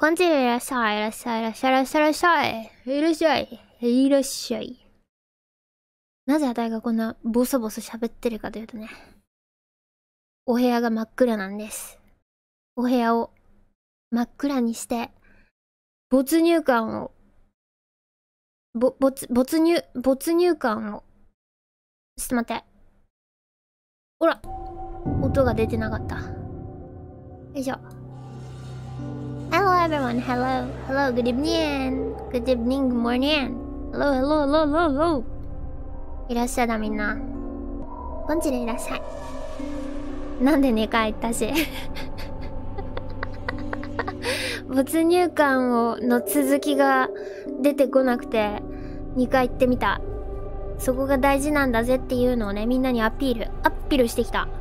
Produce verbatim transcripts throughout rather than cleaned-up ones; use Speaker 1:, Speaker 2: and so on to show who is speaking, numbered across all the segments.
Speaker 1: こんにちはいらっしゃい、いらっしゃい、いらっしゃい、いらっしゃい、いらっしゃい、いらっしゃい、いらっしゃい。なぜあたいがこんなボソボソ喋ってるかというとね、お部屋が真っ暗なんです。お部屋を真っ暗にして、没入感を、ぼ、没、没入、没入感を、ちょっと待って。ほら、音が出てなかった。よいしょ。Hello everyone, hello, hello, good evening, good evening, good morning, hello, hello, hello, hello, hello. いらっしゃいだみんな。こんちでいらっしゃい。なんでにかい言ったし。没入感をの続きが出てこなくてにかい言ってみた。そこが大事なんだぜっていうのをね、みんなにアピール、アピールしてきた。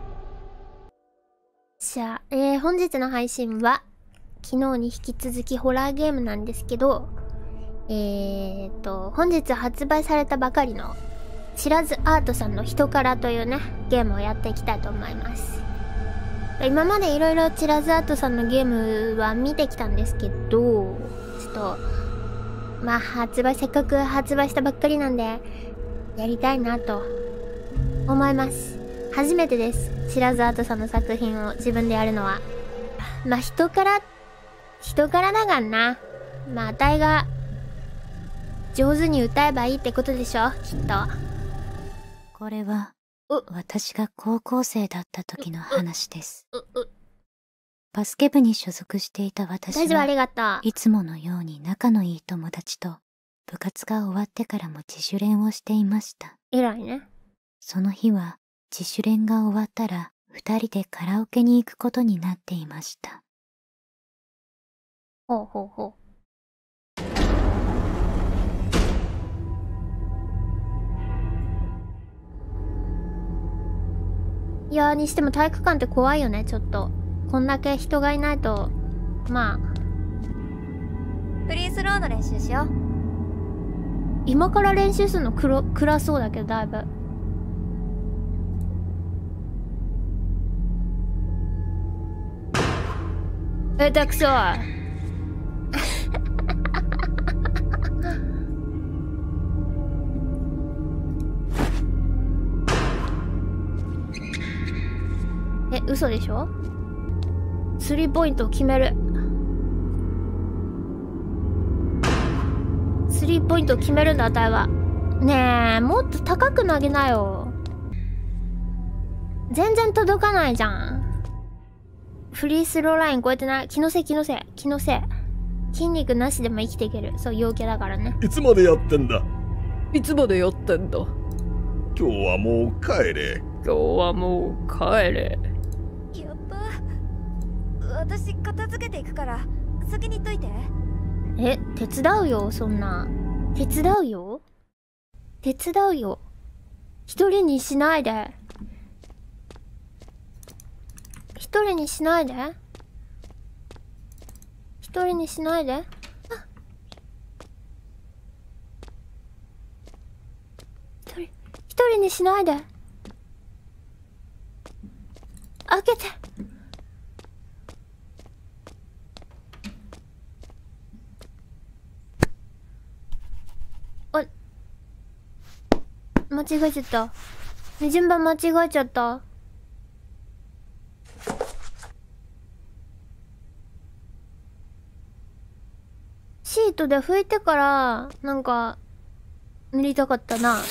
Speaker 1: じゃあ、えー、本日の配信は昨日に引き続きホラーゲームなんですけど、えーと、本日発売されたばかりのチラズアートさんの人からというね、ゲームをやっていきたいと思います。今までいろいろチラズアートさんのゲームは見てきたんですけど、ちょっと、まあ発売、せっかく発売したばっかりなんで、やりたいなと思います。初めてです。チラズアートさんの作品を自分でやるのは。まあ人から、人からだがんな。まああたいが上手に歌えばいいってことでしょ、きっと。
Speaker 2: これは私が高校生だった時の話です。バスケ部に所属していた私は、
Speaker 1: 大丈夫、ありがとう。
Speaker 2: いつものように仲のいい友達と部活が終わってからも自主練をしていました。
Speaker 1: 偉いね。
Speaker 2: その日は自主練が終わったら二人でカラオケに行くことになっていました。
Speaker 1: ほうほうほう。いやー、にしても体育館って怖いよね、ちょっと。こんだけ人がいないと、まあ。
Speaker 3: フリースローの練習しよう。
Speaker 1: 今から練習するの暗、暗そうだけど、だいぶ。下手くそ。え、嘘でしょ？スリーポイントを決める。スリーポイントを決めるんだ、あたいは。ねえ、もっと高く投げなよ。全然届かないじゃん。フリースローライン超えてない。気のせい、気のせい、気のせい。筋肉なしでも生きていける。そう、陽気だからね。
Speaker 4: いつまでやってんだ？
Speaker 5: いつまでやってんだ？
Speaker 4: 今日はもう帰れ。
Speaker 5: 今日はもう帰れ。
Speaker 3: やっば。私片付けていくから先に行っといて。
Speaker 1: え、手伝うよ、そんな。手伝うよ手伝うよ。一人にしないで。一人にしないで。一人にしないで。あ、一人、一人にしないで。開けて。あ、間違えちゃった。ね、順番間違えちゃった。シートで拭いてから、なんか、塗りたかったな。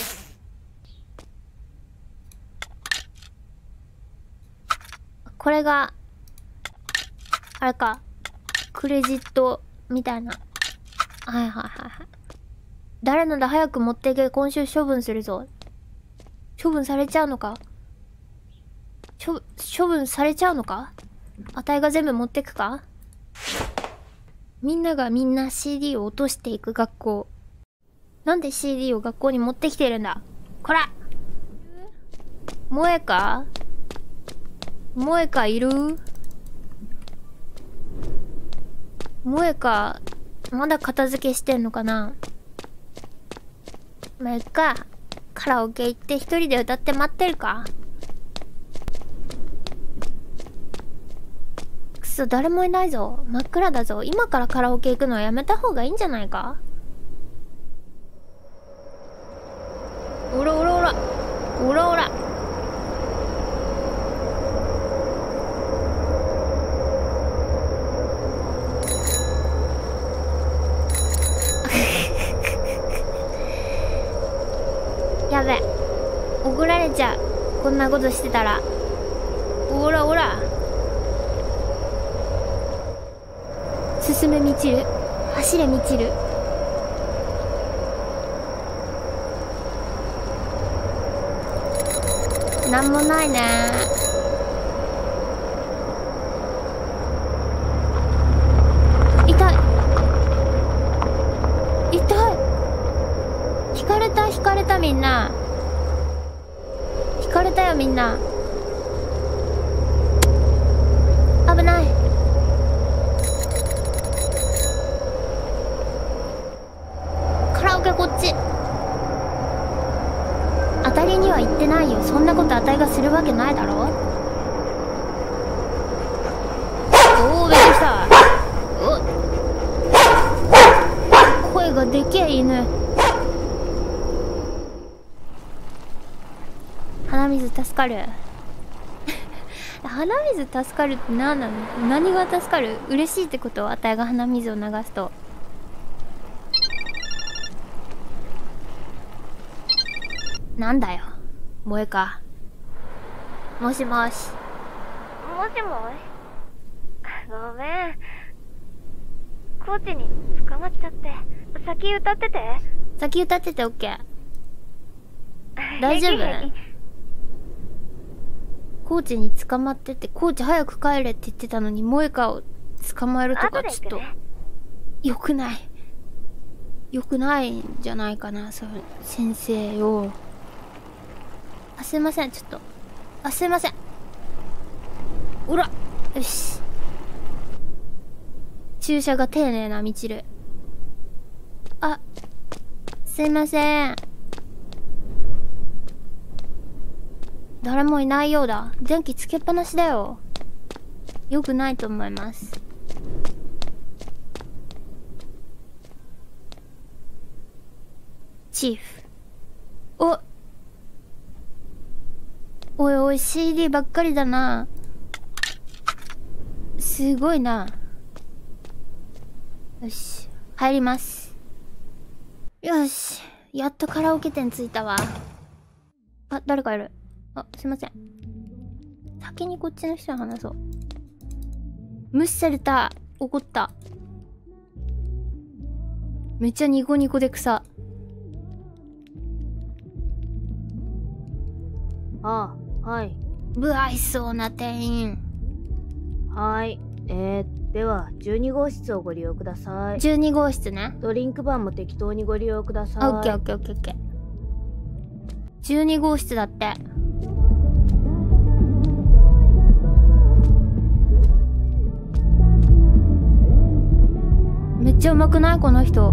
Speaker 1: これが、あれか、クレジットみたいな。はいはいはいはい。誰のだ、早く持っていけ、今週処分するぞ。処分されちゃうのか？処、処分されちゃうのか？あたいが全部持ってくか？みんながみんな シーディー を落としていく学校。なんで シーディー を学校に持ってきてるんだ？こら！萌えか？萌えかいる？萌えか、まだ片付けしてんのかな？まあ、いっか。カラオケ行って一人で歌って待ってるか？くそそ、誰もいないぞ。真っ暗だぞ。今からカラオケ行くのはやめた方がいいんじゃないか？おらおらおら。おらおら。やべ。怒られちゃう。こんなことしてたら。おらおら。進めみちる。走れみちる。なんもないね。痛い。痛い。引かれた引かれたみんな。引かれたよみんな。危ない。カラオケこっち。当たりには行ってないよ。そんなことあたいがするわけないだろ。おお、びっくりした。お声がでけえ犬。鼻水助かる。鼻水助かるって何なの？何が助かる？嬉しいってこと？あたいが鼻水を流すと。なんだよ、萌えか。もしもし。
Speaker 3: もしもし、ごめん。コーチに捕まっちゃって。先歌ってて。
Speaker 1: 先歌っててオッケー。大丈夫？コーチに捕まってて、コーチ早く帰れって言ってたのに、萌えかを捕まえるとかちょっと、よくない。よくないんじゃないかな、そう、先生よ。あ、すいません、ちょっと。あ、すいません。おら、よし。注射が丁寧なみちる。あ、すいません。誰もいないようだ。電気つけっぱなしだよ。よくないと思います。チーフ。おおいおい、シーディー ばっかりだな。すごいな。よし、入ります。よし、やっとカラオケ店着いたわ。あ、誰かいる。あ、すいません。先にこっちの人に話そう。無視された。怒った。めっちゃニコニコで草。
Speaker 6: ああ、はい。
Speaker 1: 不愛想な店員。
Speaker 6: はい。えー、では、じゅうに号室をご利用ください。
Speaker 1: じゅうに号室ね。
Speaker 6: ドリンクバーも適当にご利用ください。
Speaker 1: あ、オッケーオッケーオッケーオッケー。じゅうに号室だって。めっちゃうまくないこの人。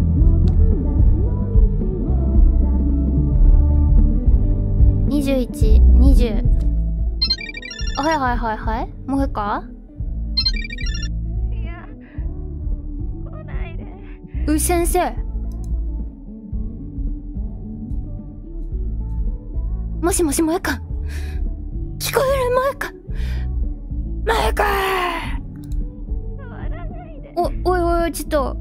Speaker 1: にじゅういち、にじゅう。はいはいはいはい。もう一か？
Speaker 3: いや、来ないで。
Speaker 1: う、先生。もしもし、もえか。聞こえる、もえか。もえか。お、おいおいおい、ちょっと。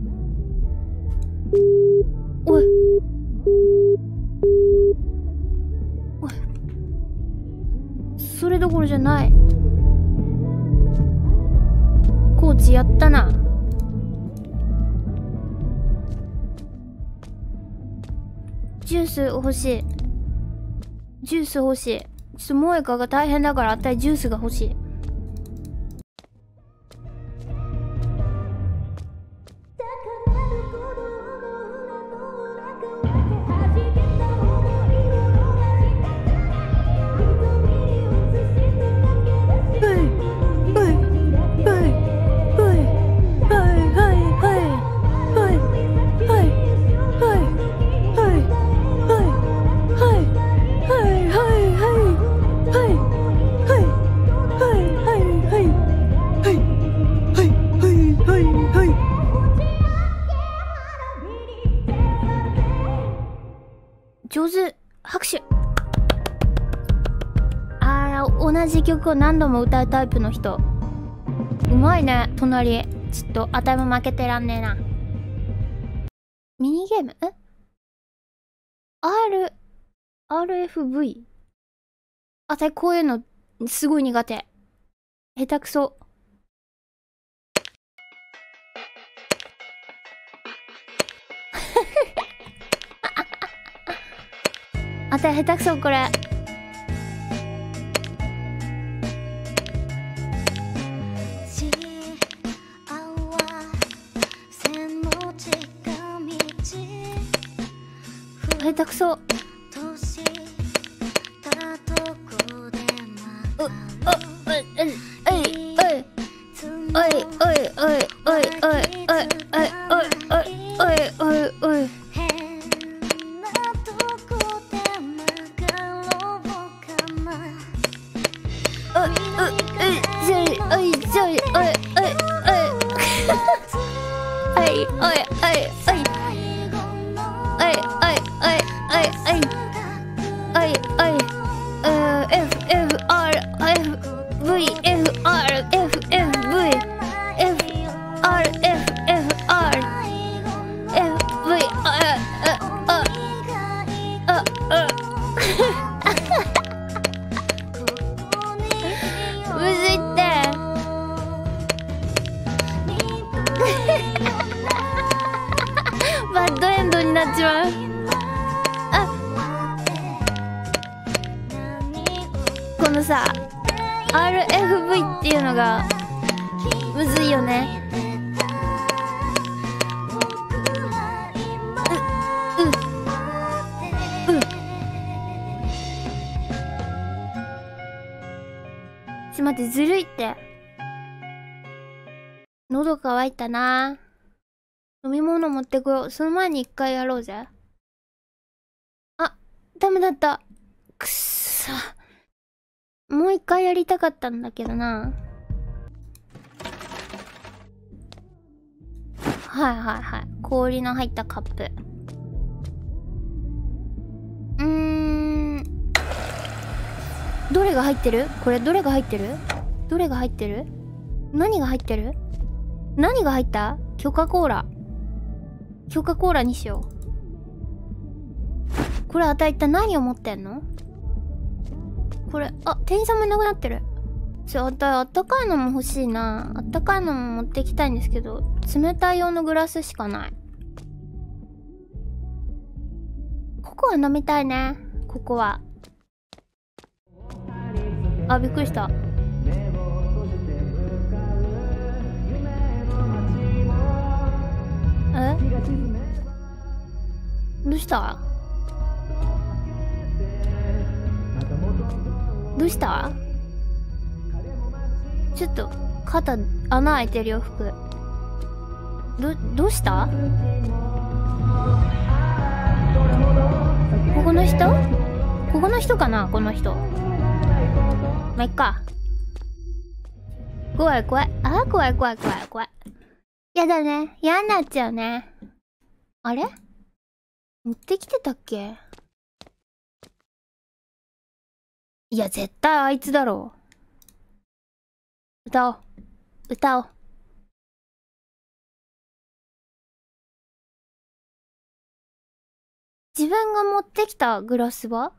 Speaker 1: おい。おい。それどころじゃない。コーチやったな。ジュース欲しい。ジュース欲しい。ちょっと萌香が大変だからあったりジュースが欲しい。はい上手。拍手。あー、同じ曲を何度も歌うタイプの人。うまいね、隣。ちょっと頭負けてらんねえな。ミニゲーム？え ?R、アールエフブイ？ あたいこういうのすごい苦手。下手くそ。あたい下手くそこれ。下手くそ。う、う、う、う、えい、えい、えい、おい、おい、おい、おい、おい、おい、おい、おい、おい、おい。バッドエンドになっちまう。あ、このさ アールエフブイ っていうのがむずいよね。う、う、う。ちょ待って、ずるいって。喉乾いたな。飲み物持ってこよう。その前に一回やろうぜ。あ、ダメだった。くっそ。もう一回やりたかったんだけどな。はいはいはい。氷の入ったカップ。うーん。どれが入ってる？これどれが入ってる？どれが入ってる？何が入ってる？何が入った？コカ・コーラ。コカ・コーラにしよう。これあたい一体何を持ってんの？これ、あ、店員さんもいなくなってる。ちょ、あたいあったかいのも欲しいな。あったかいのも持ってきたいんですけど、冷たい用のグラスしかない。ココア飲みたいね。ココア。あ、びっくりした。え？どうした？どうした？ちょっと肩穴開いてるよ服。どどうした？ここの人？ここの人かな？この人。まあ、いっか。怖い怖い。あー怖い怖い怖い怖い。やだね。嫌になっちゃうね。あれ？持ってきてたっけ？いや、絶対あいつだろう。歌おう。歌おう。自分が持ってきたグラスは？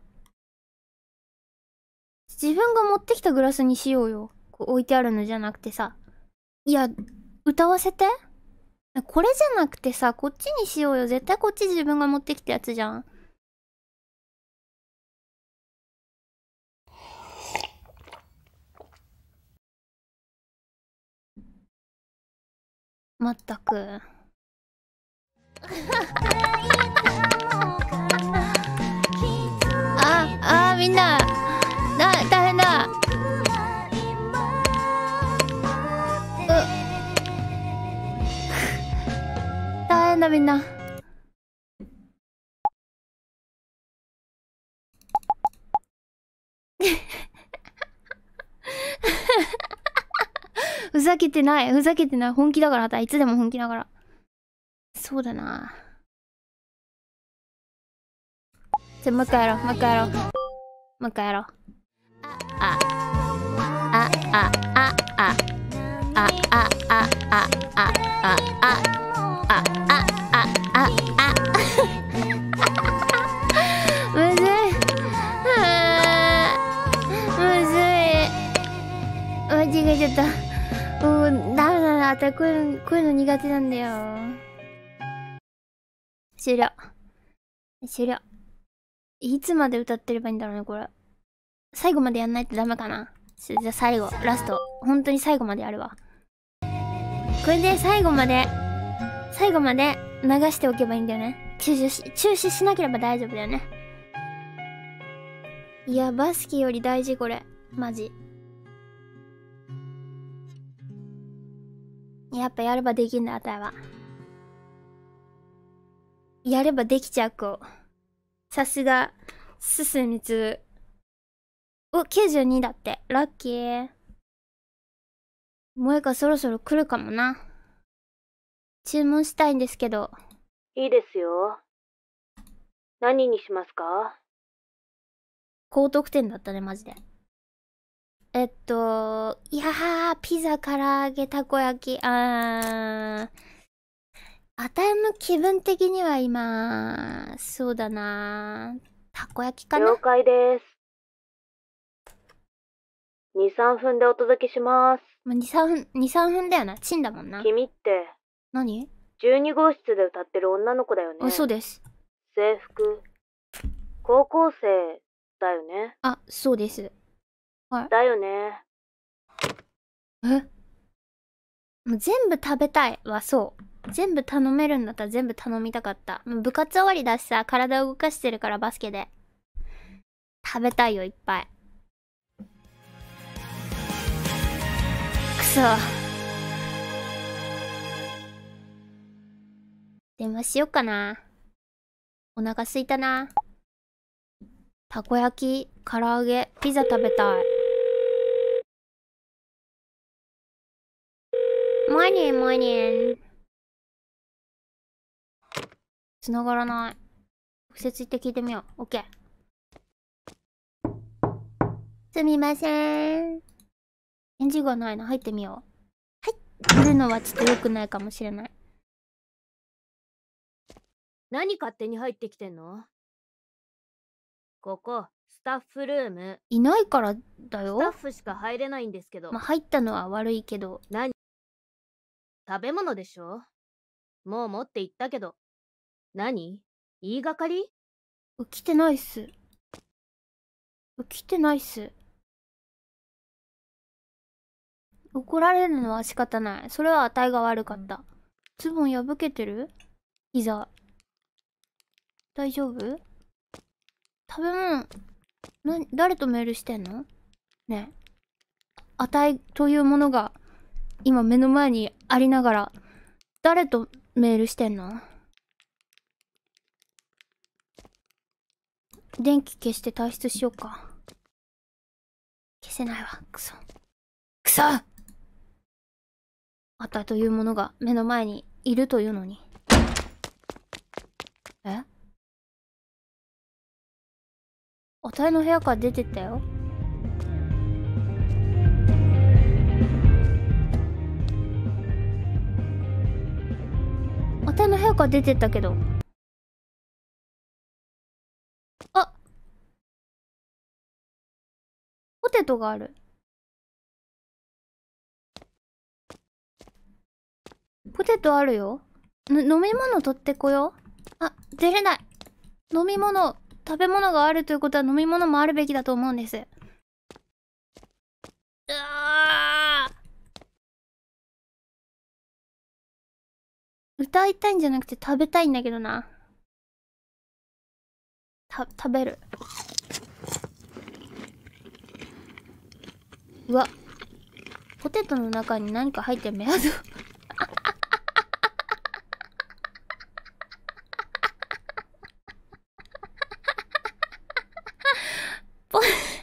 Speaker 1: 自分が持ってきたグラスにしようよ。こう置いてあるのじゃなくてさ。いや、歌わせて。これじゃなくてさ、こっちにしようよ。絶対こっち自分が持ってきたやつじゃん。まったく。あ、あ、みんな。な、大変だ。大変だみんな。ふざけてない。ふざけてない。本気だから。いつでも本気だから。そうだな。 じゃ、もう一回やろう、もう一回やろう。もう一回やろう。あ、あ、あ、あ、あ、あ、あ、あ、あ、あ、あ、あ、あ、あ、あ、あ、あ、むずい。むずい。間違えちゃった。もう、ダメだな。私こういうの、こういうの苦手なんだよ。終了。終了。いつまで歌ってればいいんだろうね、これ。最後までやんないとダメかな。じゃあ最後、ラスト。本当に最後までやるわ。これで最後まで、最後まで流しておけばいいんだよね。中止し、中止しなければ大丈夫だよね。いや、バスケより大事これ。マジ。やっぱやればできんだ、あたいは。やればできちゃう子。さすが、すすみつ。お、きゅうじゅうにだって。ラッキー。萌香そろそろ来るかもな。注文したいんですけど。
Speaker 6: いいですよ。何にしますか？
Speaker 1: 高得点だったね、マジで。えっと、いやー、ピザ、唐揚げ、たこ焼き、あー。あたいの気分的には今、そうだなたこ焼きかな。
Speaker 6: 了解です。に、さんぷんでお届けします。
Speaker 1: まあ、に、さんぷん、に、さんぷんだよな。チンだもんな。
Speaker 6: 君って、
Speaker 1: 何？
Speaker 6: じゅうに 号室で歌ってる女の子だよね。
Speaker 1: あ、そうです。
Speaker 6: 制服、高校生だよね。
Speaker 1: あ、そうです。はい。
Speaker 6: だよね。
Speaker 1: え？もう全部食べたいはそう。全部頼めるんだったら全部頼みたかった。もう部活終わりだしさ、体を動かしてるからバスケで。食べたいよ、いっぱい。くそ。電話しよっかな。お腹すいたな。たこ焼き、唐揚げ、ピザ食べたい。モーニング、モーニング。繋がらない。直接行って聞いてみよう。オッケー。すみません。返事がないの。入ってみよう。はい。来るのはちょっと良くないかもしれない。
Speaker 6: 何勝手に入ってきてんの？ここ、スタッフルーム。
Speaker 1: いないからだよ。
Speaker 6: スタッフしか入れないんですけど。
Speaker 1: まあ、入ったのは悪いけど。
Speaker 6: 何？食べ物でしょ？もう持って行ったけど。何？言いがかり？
Speaker 1: 来てないっす。来てないっす。怒られるのは仕方ない。それはあたいが悪かった。ズボン破けてる？いざ。大丈夫？食べ物、な、誰とメールしてんの？ねえ。あたいというものが今目の前にありながら、誰とメールしてんの？電気消して退出しようか。消せないわ。くそ。くそ！あたいというものが目の前にいるというのに。え？あたいの部屋から出てったよ。あたいの部屋から出てったけど。あ！ポテトがある。ポテトあるよ。飲み物取ってこよう。あ、出れない。飲み物、食べ物があるということは飲み物もあるべきだと思うんです。うわー。歌いたいんじゃなくて食べたいんだけどな。た、食べる。うわ。ポテトの中に何か入ってるメアド。ポ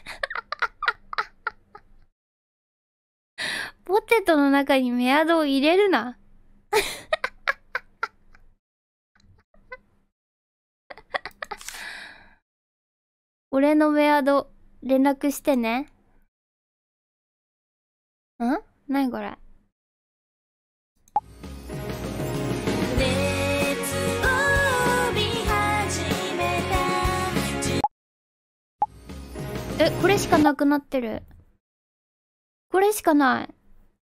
Speaker 1: ポテトの中にメアドを入れるな。 俺のメアド、連絡してね。ん？なにこれ。え、これしかなくなってる。これしかない。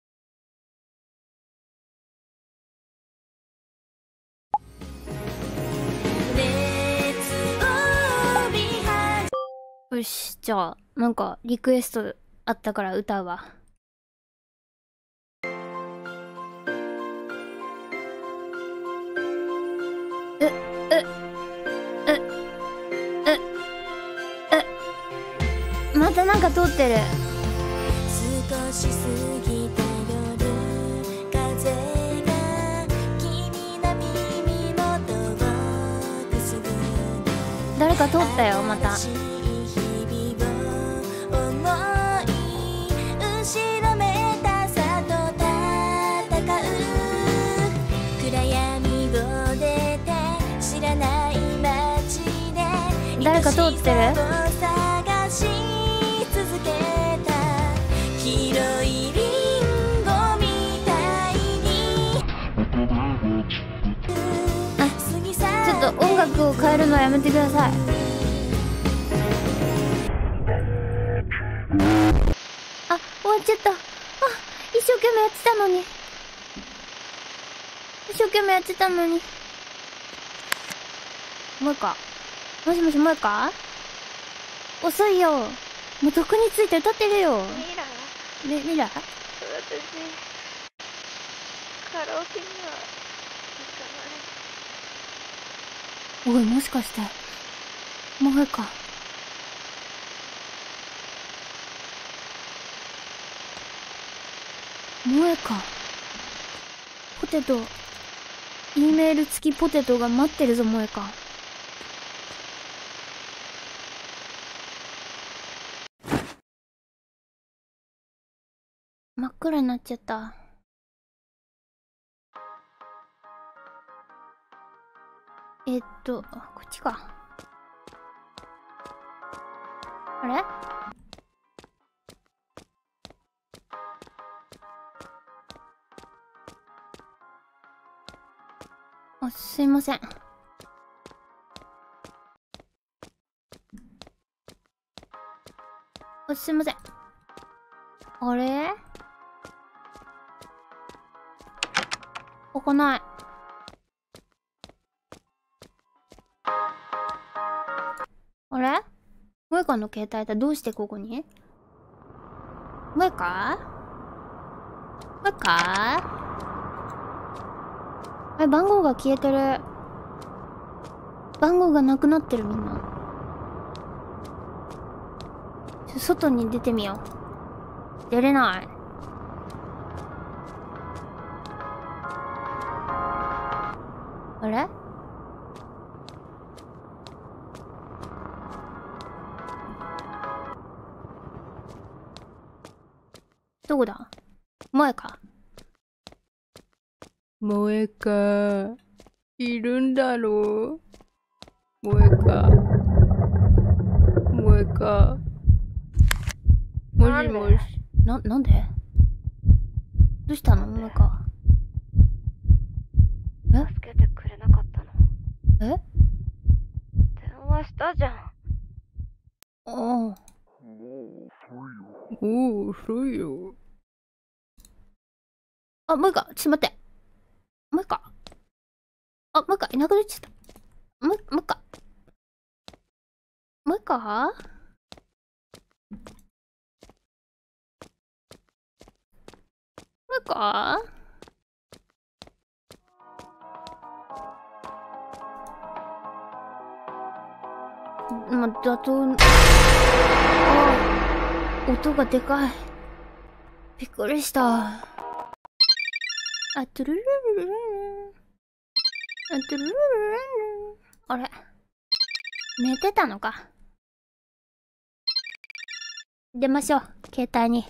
Speaker 1: よし、じゃあ、なんか、リクエストあったから歌うわ。え、え、え、え、え、またなんか通ってる。
Speaker 7: 少し過ぎた夜、風が君の耳元をくすぐる。
Speaker 1: 誰か通ったよ、また。誰か通ってる？あ、ちょっと音楽を変えるのやめてください。あ、終わっちゃった。あ、一生懸命やってたのに。一生懸命やってたのに。もう一か。もしもし、もう一か？遅いよ。もうどこについて歌ってるよ。
Speaker 3: ミラ
Speaker 1: み、ミラ？
Speaker 3: 私、カラオケには行かない。
Speaker 1: おい、もしかして、もう一か。もう一か。ポテト、Eメール付きポテトが待ってるぞ、もう一か。真っ暗になっちゃった。えっと、あ、こっちか。あれ？あ、すいません。あ、すいません。あれ？開かない。あれ？萌香の携帯だ。どうしてここに？萌香？萌香？え、番号が消えてる。番号がなくなってる、みんな。ちょ、外に出てみよう。出れない。あれ？どこだ？萌香。
Speaker 5: 萌えか、いるんだろう。萌えか。萌えか。もしもし。
Speaker 1: な、なんで？どうしたの、萌香。え？
Speaker 3: 助けてくれなかったの？
Speaker 1: え？
Speaker 3: 電話したじゃん。
Speaker 1: ああ。
Speaker 5: おお、そうよ。
Speaker 1: あ、萌香、ちょっと待って。萌香。あ、萌香、いなくなっちゃった。萌萌香。萌香？萌香？ま、だと、ああ、音がでかい。びっくりした。あ、トゥルルルルルン。あ、トゥルルルルルン。あれ？寝てたのか。出ましょう、携帯に。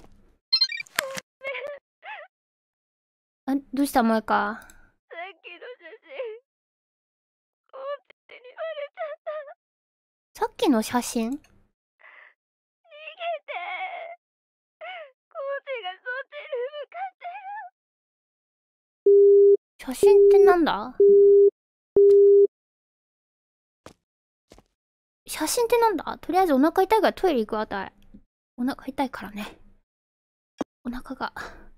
Speaker 1: あ、どうした萌香。
Speaker 3: さっきの写真、コーチに言われちゃった。
Speaker 1: さっきの写真？ 写真ってなんだ？写真ってなんだ？とりあえずお腹痛いからトイレ行くわ、たい。お腹痛いからね。お腹が。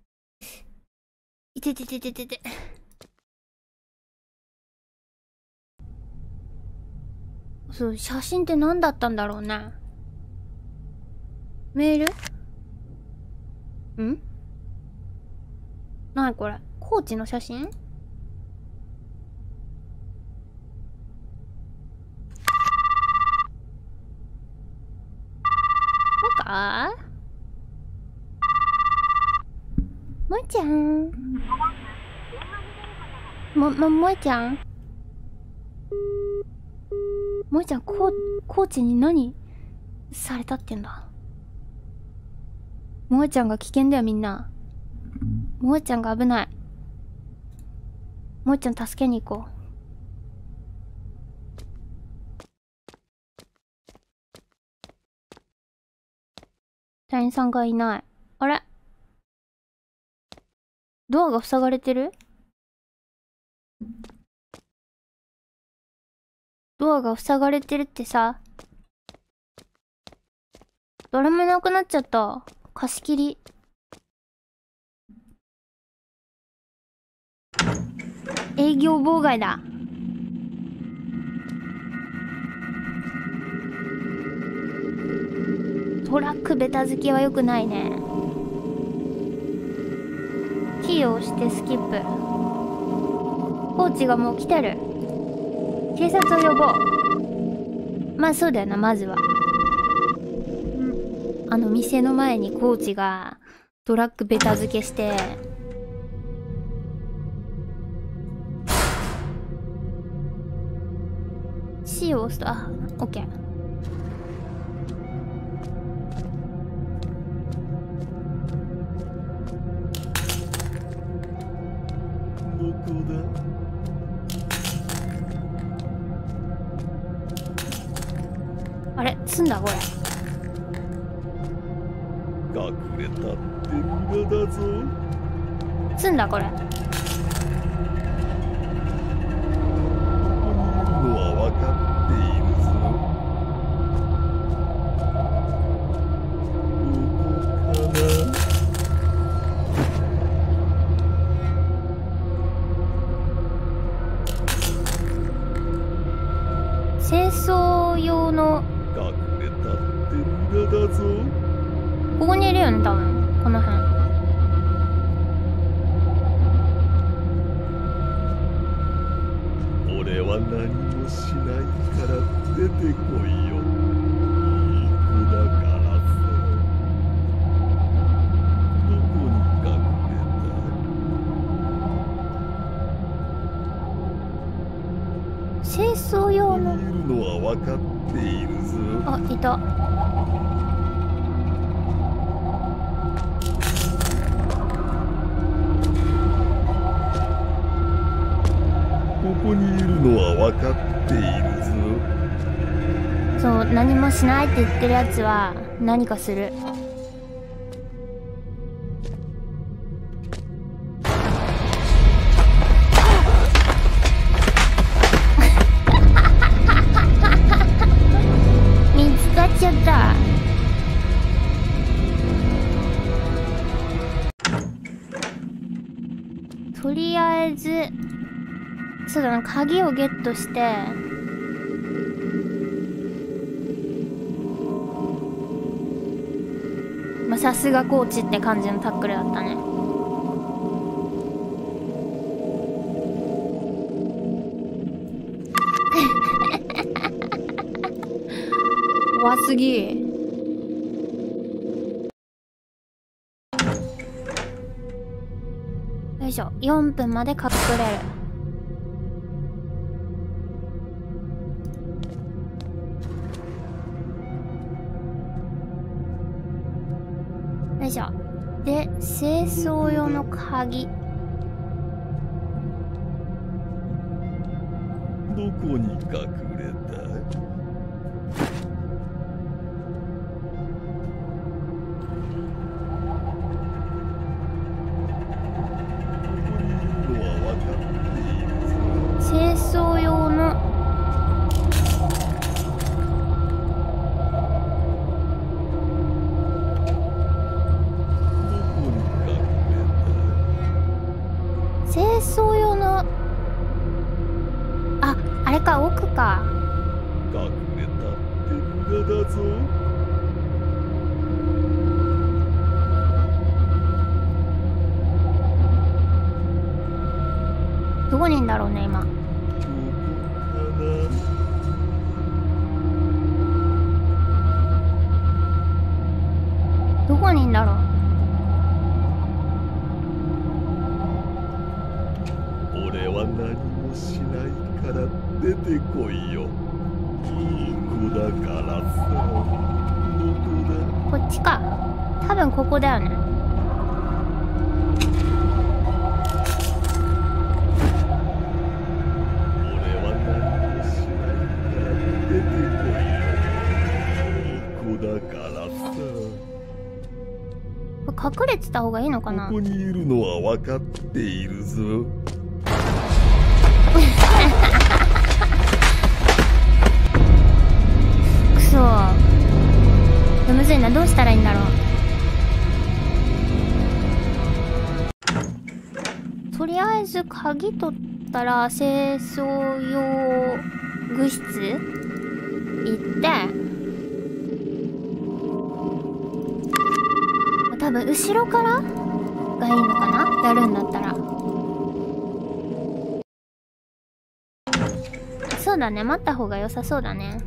Speaker 1: いてててててて。そう、写真って何だったんだろうね。メール？ん？なにこれ？コーチの写真？なんかもえちゃんも、も、もえちゃんもえちゃん、コー、コーチに何されたってんだ。もえちゃんが危険だよ、みんな。もえちゃんが危ない。もえちゃん助けに行こう。社員さんがいない。あれ？ドアが塞がれてる？ドアが塞がれてるってさ。誰もいなくなっちゃった。貸し切り。営業妨害だ。トラックベタ付きは良くないね。キーを押してスキップ。コーチがもう来てる。警察を呼ぼう。まあそうだよな、まずは。あの店の前にコーチがトラックベタ付けして、C を押すと、あ、オッケー。
Speaker 4: どこだ？
Speaker 1: あれ、積んだこれ。
Speaker 4: 隠れたって無駄だぞ。
Speaker 1: 積んだこれ。
Speaker 4: のは分かっているぞ。どこかな？
Speaker 1: 清掃用の。
Speaker 4: 隠れたって無駄だぞ。
Speaker 1: ここにいるよね、多分。この辺。
Speaker 4: 俺は何もしないから出てこいよ。いい子だからさ。どこに隠れた？
Speaker 1: 清掃用の。
Speaker 4: ここにいるのは分かっているぞ。
Speaker 1: あ、いた。
Speaker 4: ここにいるのは分かっているぞ。
Speaker 1: そう、何もしないって言ってるやつは何かする。見つかっちゃった。とりあえずそうだな、鍵をゲットして、まあ、さすがコーチって感じのタックルだったね。
Speaker 5: 怖すぎ。
Speaker 1: よいしょ、よんぷんまで隠れる。よいしょ。で、清掃用の鍵。
Speaker 4: どこに隠れた？ここにいるのは分かって
Speaker 1: れか、奥か。
Speaker 4: 隠れたって無駄だぞ。
Speaker 1: どこにいんだろうね、今。
Speaker 4: ここかな。
Speaker 1: どこにいんだろう。
Speaker 4: 俺は何もしないから出てこいよ。いい子だからさ。どこだ。
Speaker 1: こっちか。多分ここだよね。
Speaker 4: 俺は何もしないから出てこいよ。いい子だからさ。
Speaker 1: これ隠れてた方がいいのかな。
Speaker 4: ここにいるのは分かっているぞ。
Speaker 1: くそー。むずいな。どうしたらいいんだろう。とりあえず鍵取ったら清掃用具室行って多分後ろからがいいのかな、やるんだったら。そうだね、待った方が良さそうだね。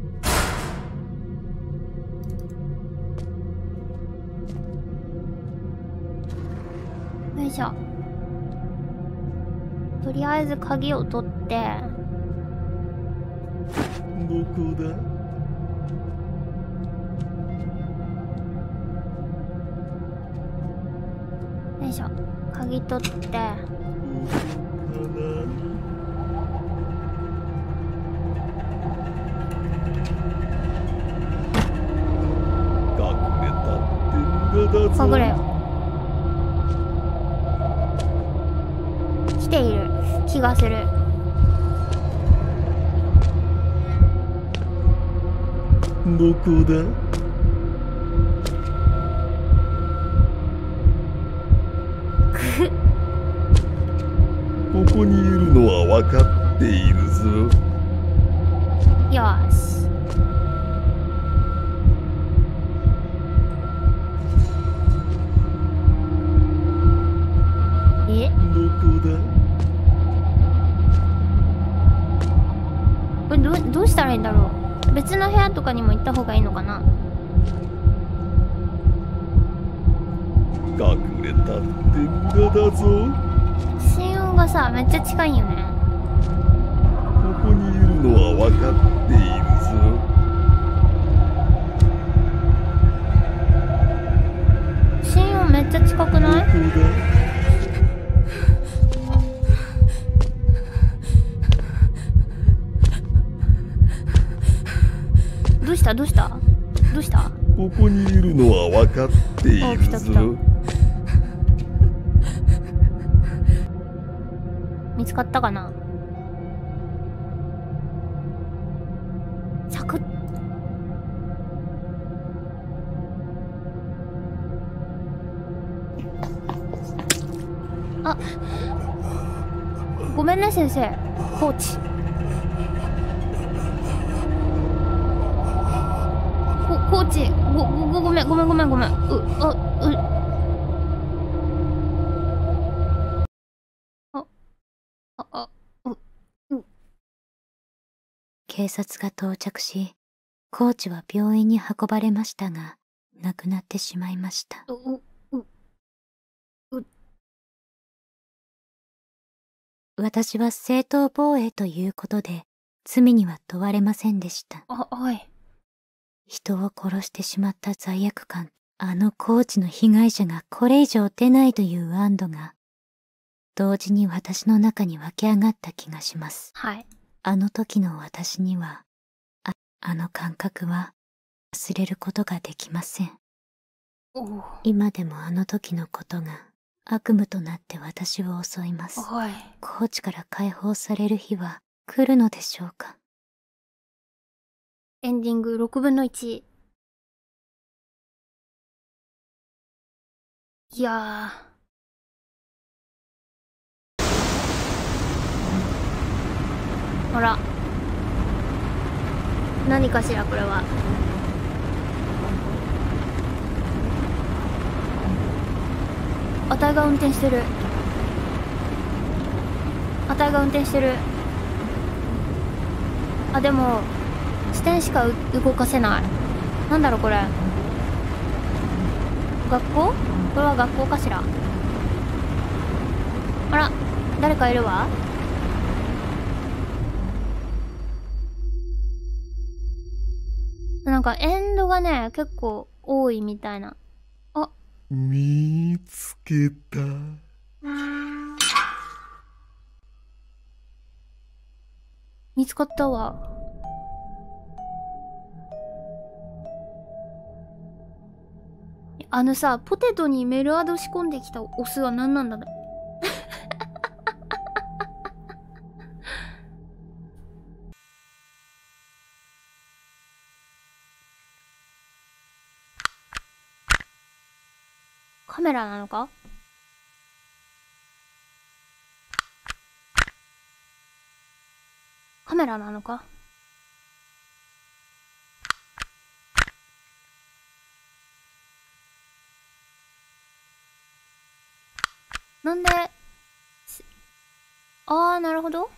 Speaker 1: よいしょ。とりあえず鍵を取って。
Speaker 4: どこだ。
Speaker 1: よいしょ。鍵取って。
Speaker 4: ここかな。隠れたって無駄だぞ。
Speaker 1: 隠れよ。来ている気がする。
Speaker 4: どこだ。ここにいるのは分かっているぞ。
Speaker 1: よーし。え？
Speaker 4: どこだ。
Speaker 1: これどう、どうしたらいいんだろう。別の部屋とかにも行った方がいいのかな。
Speaker 4: 隠れたって無駄だぞ。
Speaker 1: 心音がさ、めっちゃ近いよね。
Speaker 4: ここにいるのは分かっているぞ。
Speaker 1: 心音めっちゃ近くない？
Speaker 4: どこだ。
Speaker 1: どうしたどうしたどうした？
Speaker 4: ここにいるのは分かってい
Speaker 1: お、
Speaker 4: る
Speaker 1: 来た来た。
Speaker 4: ぞ。
Speaker 1: 見つかったかな。サクッ。あ、ごめんね先生。コーチ。ココーチ、ごごごめんごめんごめんごめん。うあう。ああうう。
Speaker 2: 警察が到着し、コーチは病院に運ばれましたが、亡くなってしまいました。
Speaker 1: ううう。
Speaker 2: 私は正当防衛ということで、罪には問われませんでした。
Speaker 1: あ、はい。
Speaker 2: 人を殺してしまった罪悪感、あのコーチの被害者がこれ以上出ないという安堵が、同時に私の中に湧き上がった気がします。
Speaker 1: はい。
Speaker 2: あの時の私には、あ、あの感覚は忘れることができません。
Speaker 1: お
Speaker 2: 今でもあの時のことが悪夢となって私を襲います。
Speaker 1: はい。
Speaker 2: コーチから解放される日は来るのでしょうか。
Speaker 1: エンディングろくぶんのいち。いやー。ほら。 何かしらこれは。あたいが運転してる。あたいが運転してる。あ、でも視点しか動かせない。なんだろうこれ。学校？これは学校かしら。あら、誰かいるわ。なんかエンドがね結構多いみたいな。あ、
Speaker 4: 見つけた。
Speaker 1: 見つかったわ。あのさ、ポテトにメルアド仕込んできたオスは何なんだろう。カメラなのか？カメラなのか？なんで、あー、なるほど。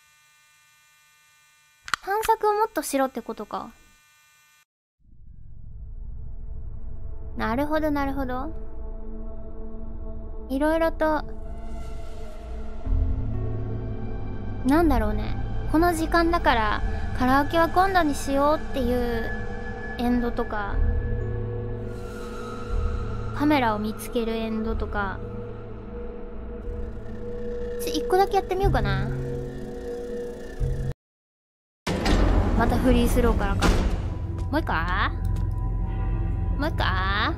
Speaker 1: 探索をもっとしろってことか。なるほど、なるほど。いろいろと、なんだろうね。この時間だからカラオケは今度にしようっていうエンドとか、カメラを見つけるエンドとか、ちょ一個だけやってみようかな。またフリースローからか。もう一回もう一回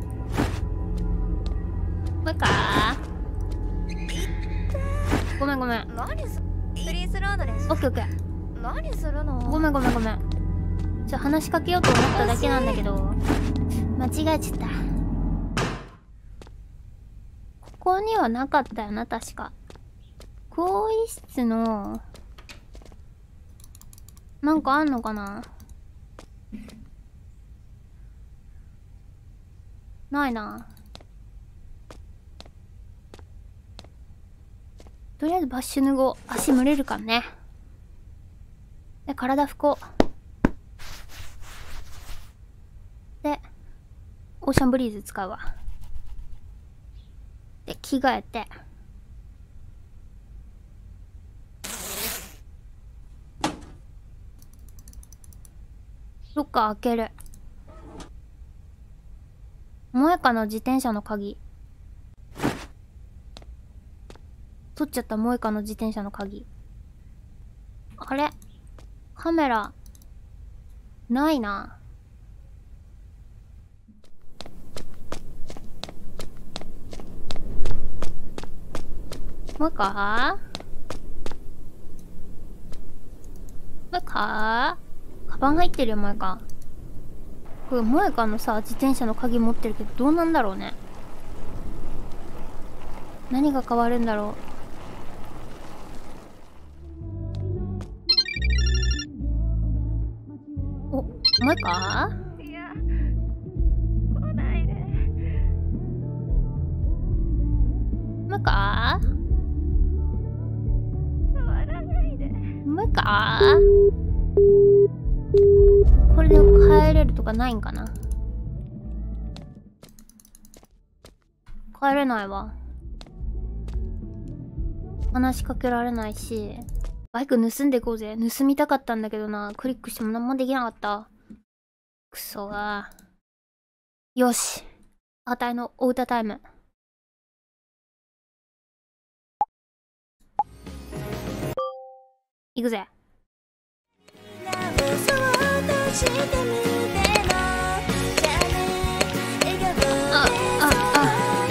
Speaker 1: もう一回ごめんごめん。
Speaker 3: 何すフリースロードです。
Speaker 1: オッケーオッケー。
Speaker 3: 何するの？
Speaker 1: ごめんごめんごめん。ちょ、話しかけようと思っただけなんだけど、間違えちゃった。ここにはなかったよな、確か。更衣室の、なんかあんのかな？ないな。とりあえずバッシュ脱ごう。足蒸れるからね。で、体拭こう。で、オーシャンブリーズ使うわ。で、着替えて。ロッカー開ける。萌香の自転車の鍵。取っちゃった萌香の自転車の鍵。あれ？カメラ、ないな。萌香？萌香？カバン入ってるよ、萌香。これ、萌香のさ、自転車の鍵持ってるけど、どうなんだろうね。何が変わるんだろう。お、萌香？
Speaker 3: いや、来ないで。
Speaker 1: 萌香？
Speaker 3: 触らないで。
Speaker 1: 萌香？これで帰れるとかないんかな？帰れないわ。話しかけられないし、バイク盗んでいこうぜ。盗みたかったんだけどな。クリックしても何もできなかった。クソが。よし。あたいのお歌タイム。いくぜ。
Speaker 7: してみてもじゃね笑顔で
Speaker 1: あ、あ、あ、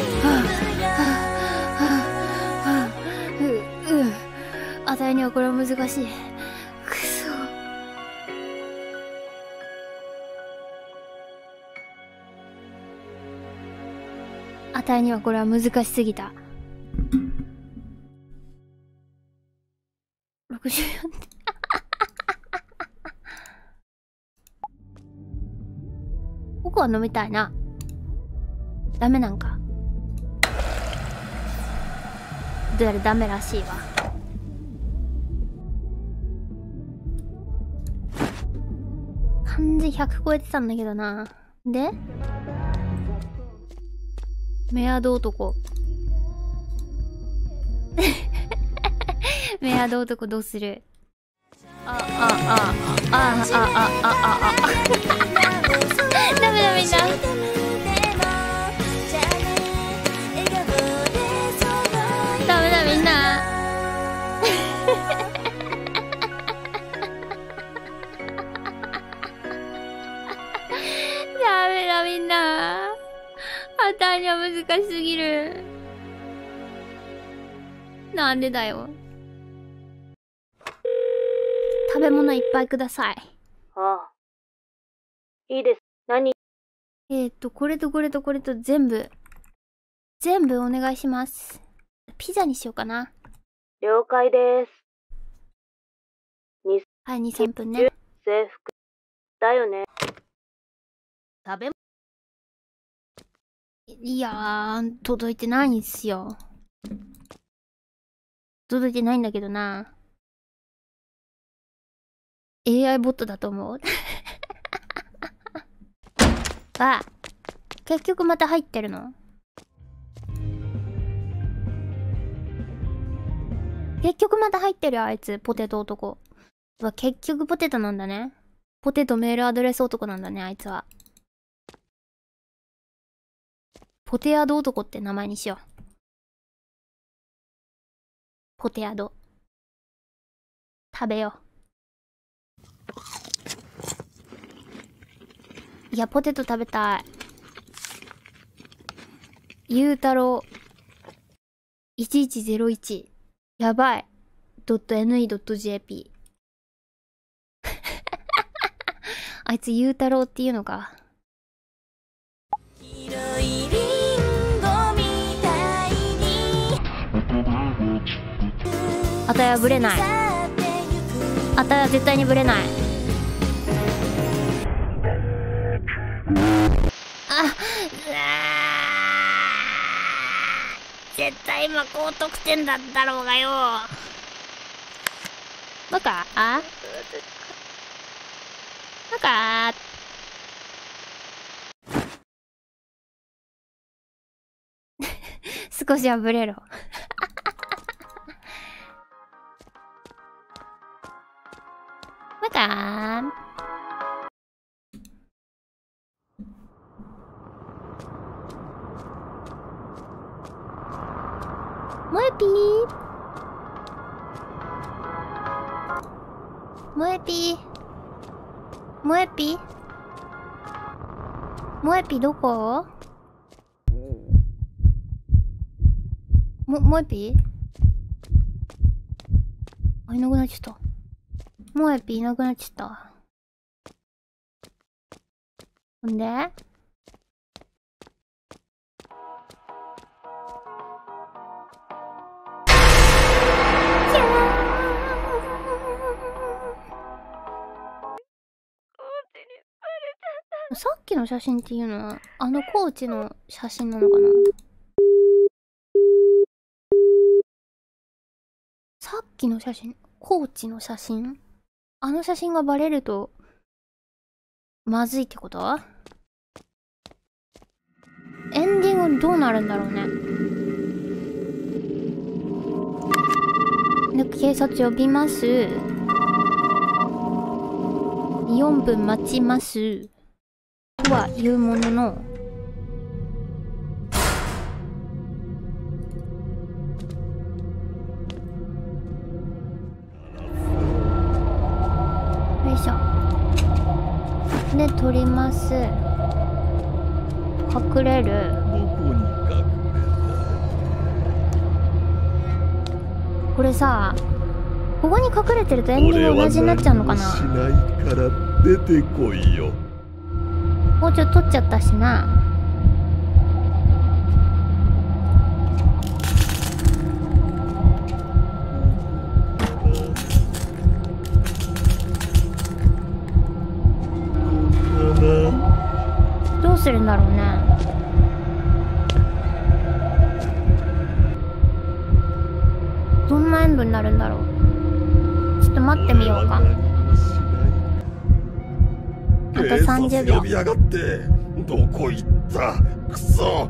Speaker 1: はぁ、はぁ、はぁ、はぁ、う、う、あたいにはこれは難しい。くそ。あたいにはこれは難しすぎた。ろくじゅうよんてんコア飲みたいな。ダメなんか。どうやらダメらしいわ。漢字ひゃく超えてたんだけどな。でメアド男。メアド男どうする？あ、あ、あ、あ、あ、あ、あ、あ、あ、あ、ダメだみんな。ダメだみんな。ダメだみんな。あたには難しすぎる。なんでだよ。食べ物いっぱいください。
Speaker 6: ああ。いいです。何？
Speaker 1: えーっと、これとこれとこれと全部、全部お願いします。ピザにしようかな。
Speaker 6: 了解です。
Speaker 1: はい、に、さんぷんね。
Speaker 6: 制服。だよね。食べ、
Speaker 1: いやー、届いてないんすよ。届いてないんだけどな。エーアイ ボットだと思う。あ、結局また入ってるの？結局また入ってるよ、あいつ。ポテト男。うわ、結局ポテトなんだね。ポテトメールアドレス男なんだね、あいつは。ポテアド男って名前にしよう。ポテアド。食べよう。いや、ポテト食べたい。ゆうたろういちいちゼロいち。やばい。.ne.jp。あいつゆうたろうっていうのか。
Speaker 7: 広いリンゴみたいに
Speaker 1: あたやぶれない。あたや絶対にぶれない。あ、うわー、絶対今高得点だったろうがよ。バカ？あ？バカ？少しはブレろ。バカー。もえぴー。もえぴー。もえぴー。もえぴどこ？も、もえぴー？あ、いなくなっちゃった。もえぴいなくなっちゃった。ほんで？さっきの写真っていうのは、あのコーチの写真なのかな？さっきの写真、コーチの写真？あの写真がバレると、まずいってこと？エンディングどうなるんだろうね。で、警察呼びます。よんぷん待ちます。とは言うものの、よいしょ。で、取ります。隠れる。
Speaker 4: どこに隠れ
Speaker 1: これさ、ここに隠れてるとエンディング同じになっちゃうのかな？
Speaker 4: しないから出てこいよ。
Speaker 1: 包丁取っちゃったしな。どうするんだろうね。どんなエンドになるんだろう。ちょっと待ってみようか。あとさんじゅうびょう。
Speaker 4: 呼びやがって。どこ行った。くそ。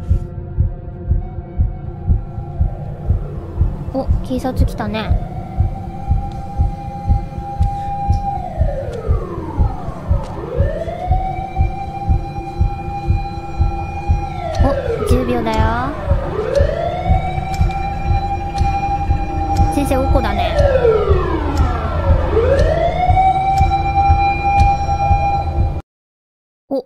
Speaker 1: お、警察来たね。お、じゅうびょうだよ。先生おこだね。お、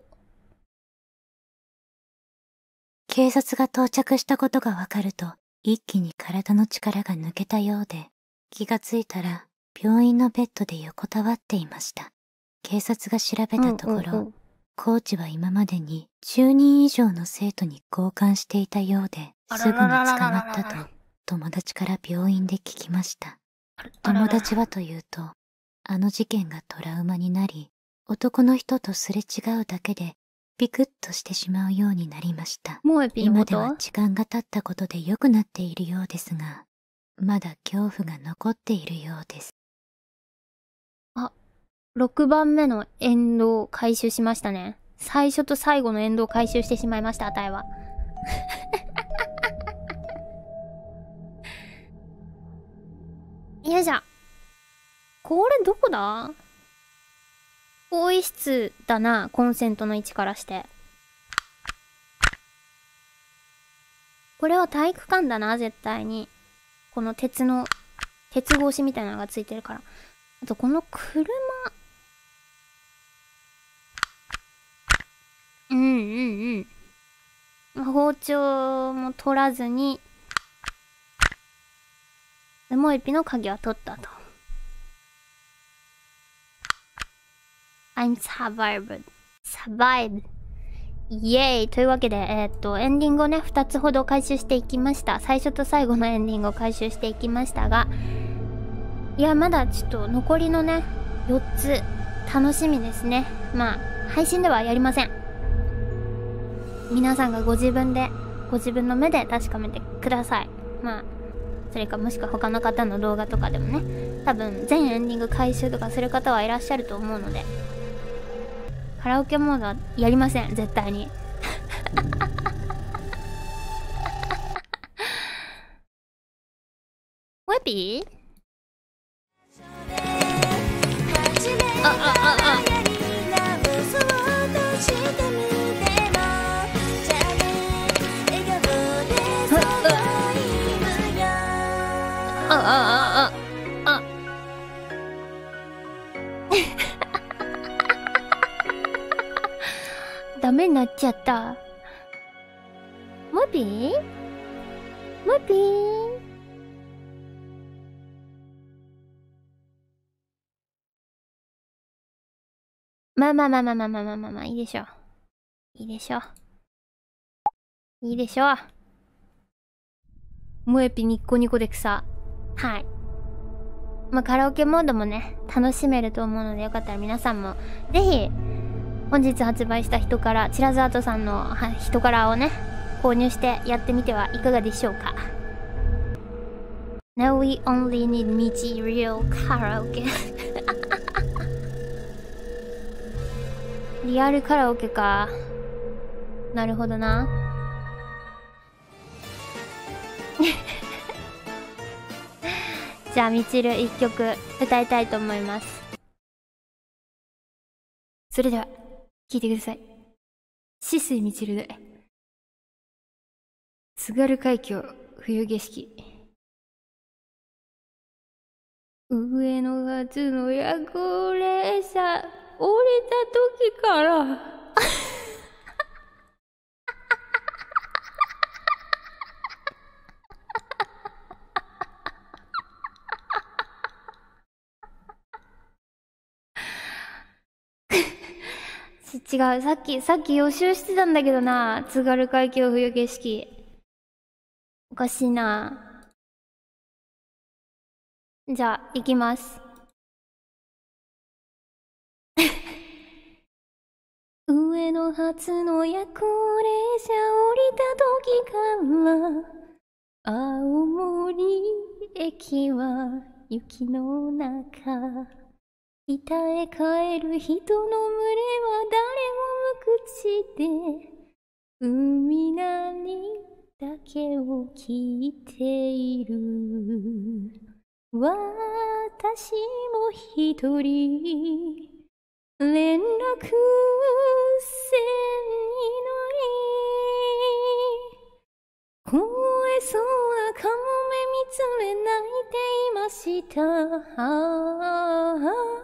Speaker 2: 警察が到着したことがわかると、一気に体の力が抜けたようで、気がついたら病院のベッドで横たわっていました。警察が調べたところ、
Speaker 1: うんうんうん、
Speaker 2: コーチは今までにじゅうにん以上の生徒に交換していたようで、すぐに捕まったと友達から病院で聞きました。友達はというと、あの事件がトラウマになり、男の人とすれ違うだけでビクッとしてしまうようになりました。
Speaker 1: もうエピの
Speaker 2: 今で
Speaker 1: こと？
Speaker 2: は時間が経ったことで良くなっているようですが、まだ恐怖が残っているようです。
Speaker 1: あ、ろくばんめのエンドを回収しましたね。最初と最後のエンドを回収してしまいました、あたいは。よいしょ。これどこだ？更衣室だな、コンセントの位置からして。これは体育館だな、絶対に。この鉄の、鉄格子みたいなのがついてるから。あと、この車。うんうんうん。包丁も取らずに、もう一匹の鍵は取ったと。I'm survived. survived. イエーイというわけで、えー、っと、エンディングをね、ふたつほど回収していきました。最初と最後のエンディングを回収していきましたが、いや、まだちょっと残りのね、よっつ、楽しみですね。まあ、配信ではやりません。皆さんがご自分で、ご自分の目で確かめてください。まあ、それかもしくは他の方の動画とかでもね、多分全エンディング回収とかする方はいらっしゃると思うので、カラオケモードはやりません、絶対に。ウェピー？あ、あ、あ、あ。あ、あ、あ、あ、あ。ダメになっちゃった。もぴー？もぴー？まあまあまあまあまあまあまあまあまあ、いいでしょう。いいでしょう。いいでしょう。もえぴニッコニコで草。はい。まあ、カラオケモードもね、楽しめると思うので、よかったら皆さんも、ぜひ、本日発売した人から、チラズアートさんのは人からをね、購入してやってみてはいかがでしょうか。Now we only need material karaoke リアルカラオケか。なるほどな。じゃあ、みちる一曲歌いたいと思います。それでは、聴いてください。止水みちるで、津軽海峡冬景色。上の初の夜行列車、降りた時から、違う、さっき、さっき予習してたんだけどな。津軽海峡冬景色。おかしいな。じゃあ、行きます。上の初の夜行列車降りた時から青森駅は雪の中、北へ帰る人の群れは誰も無口で海波だけを聞いている。私も一人連絡船に乗り、凍えそうなカモメ見つめ泣いていました。ああ